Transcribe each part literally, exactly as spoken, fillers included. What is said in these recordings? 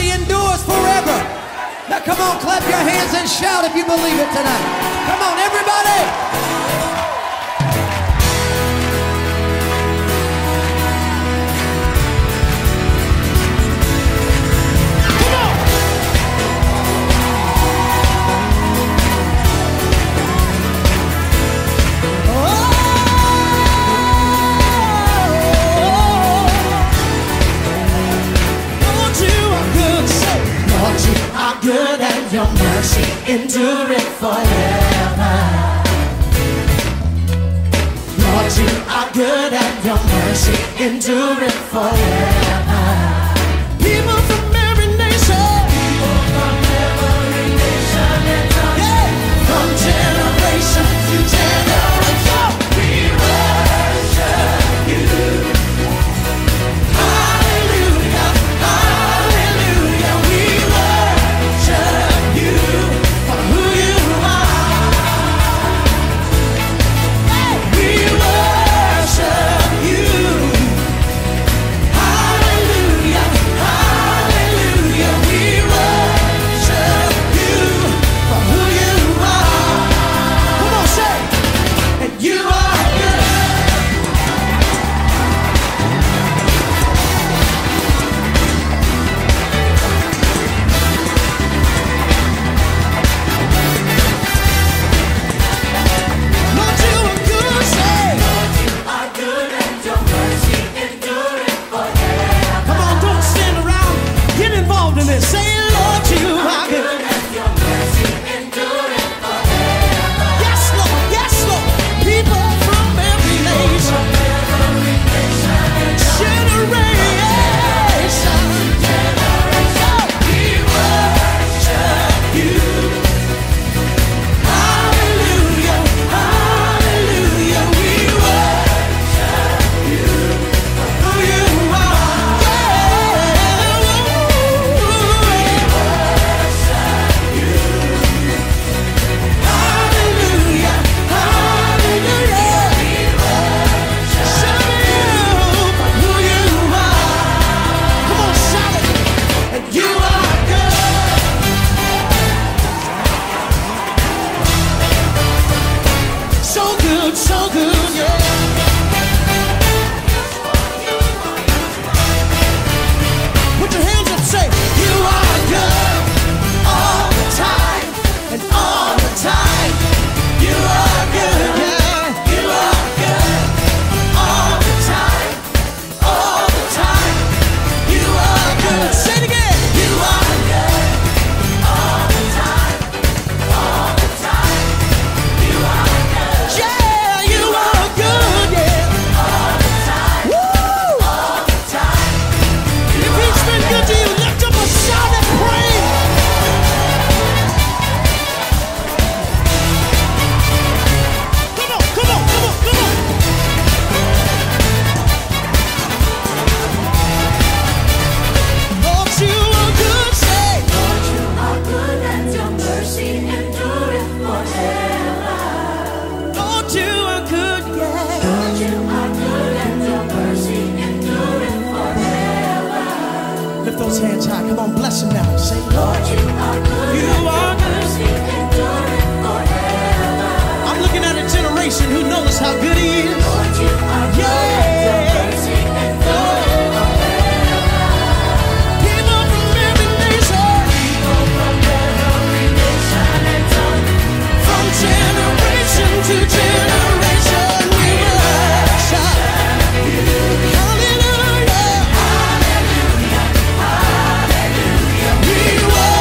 mercy endures forever. Now come on, clap your hands and shout if you believe it tonight. Come on, everybody. Good and your mercy endureth forever. Lord, you are good and your mercy endureth forever. People from every nation, people from every nation and tongue, yeah. From generation to generation, we worship you. Hallelujah, hallelujah, we worship you for who you are. We worship you. Hallelujah, hallelujah, we worship you for who you are. Come on, say, and you are good. Lord, you are good, say. Lord, you are good and your mercy endureth forever. Come on, don't stand around. Get involved in this. Say, Lord, you are good and your mercy endureth forever. Yes, Lord, yes, Lord. People from every nation, generation, we worship you. Hallelujah, hallelujah, we worship you for who you are. Yeah, we worship you. Hallelujah, hallelujah, we worship you for who you are. Come on, shout it. And you are good. So good, so good, yeah. Put your hands up, say, you are good all the time, and all the time. You are good, yeah. You are good all the time, all the time. You are good. Say it again. You are good all the time, all the time. You are good. Yeah, you are good, yeah. All the time. Woo! All the time. If he's been good to you, lift up a shout and praise. Come on, come on, come on, come on. Lord, you are good, say. Lord, you are good and your mercy endureth forever. Lord, you are good, yeah. Lord, you are good and your mercy endureth forever. Lift those hands high. Come on, bless him now. Say, Lord, you are good. You are good. Mercy endureth forever. I'm looking at a generation who knows how good he is. Lord, you are good. Yeah. Your mercy endureth forever. People from every nation. People from every nation and tongue. From generation to generation, we worship you. Hallelujah. Hallelujah. Hallelujah. We worship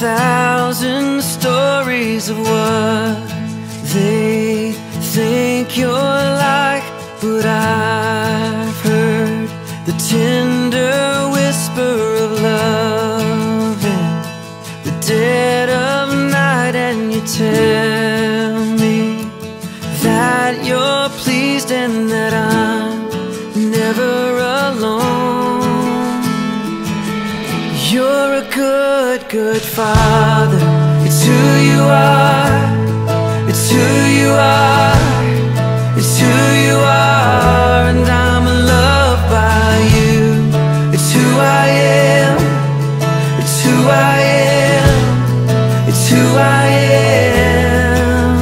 thousand stories of what they think you're like, but I've heard the tender whisper of love in the dead of night, and you tell me that you're pleased and that I'm never alone. You're a good, good father. It's who you are. It's who you are. It's who you are, and I'm loved by you. It's who I am. It's who I am. It's who I am.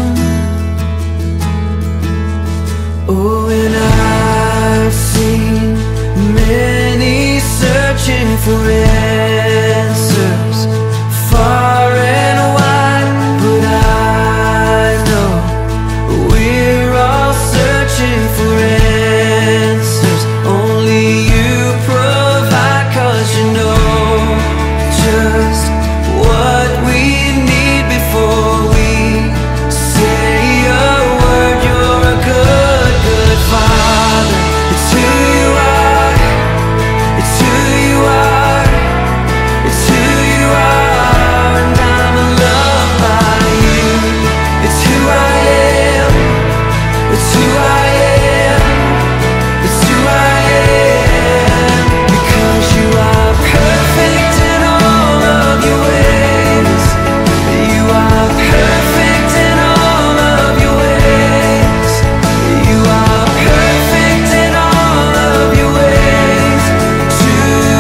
Oh, and I've seen many searching for answers far and wide, but I know we're all searching for answers only you provide, 'cause you know just what we need before we say a word. You're a good, good father. It's who you are. It's who you are. It's who you are, and I'm loved by you. It's who I am. It's who I am. It's who I am. Because you are perfect in all of your ways. You are perfect in all of your ways. You are perfect in all of your ways to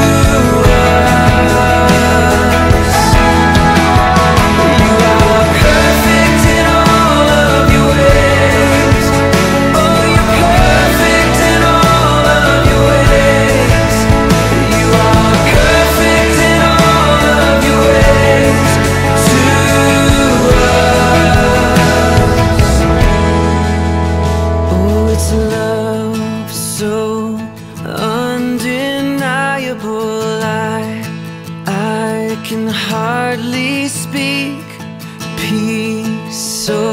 us. You are perfect in all of your ways. Oh, you're perfect in all of your ways. You are perfect in all of your ways to us. Oh, it's love so undeniable. I, I can hardly speak. Peace so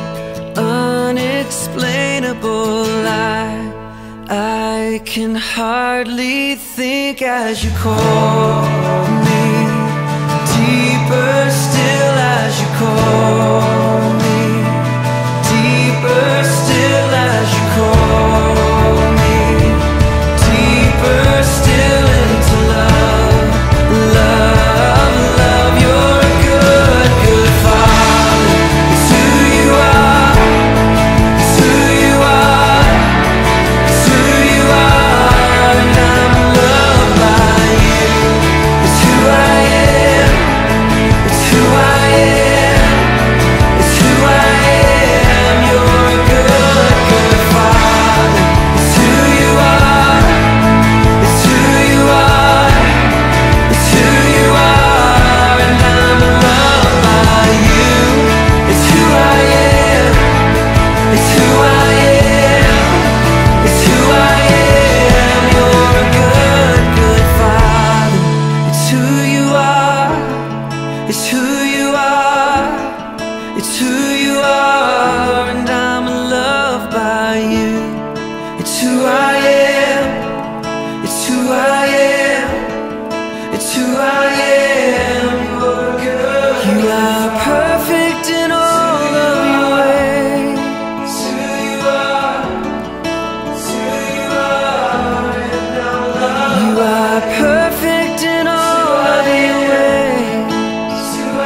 unexplainable. I, I can hardly think as you call me. Deeper still as you call me. Deeper still as you call me. Deeper still into love. Love, love. You're a good, good father. It's who you are. It's who you are. It's who you are, and I'm loved by you. It's who I am. It's who I am. It's who I am. You're a good, good father. It's who you are. It's who you are. It's who you are, and I'm loved by you. It's who I am. It's who I am. It's who I am. You're a good, good father. It's who you are. It's who you are. It's who you are, and I'm loved by you. It's who I am. It's who I am. It's who I am. You're good. You are perfect in all of your ways. It's who you are. It's who you are, and I'm loved. You are perfect in all of your ways. It's who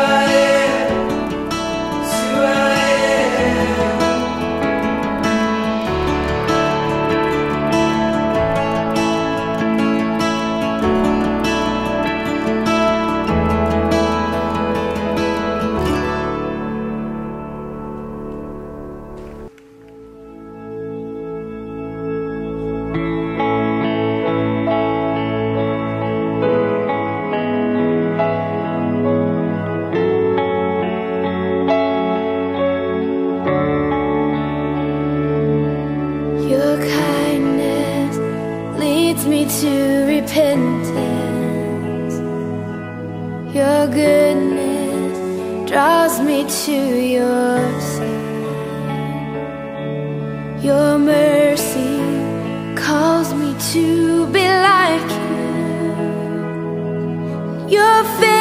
draws me to your side. Your mercy calls me to be like you. Your faith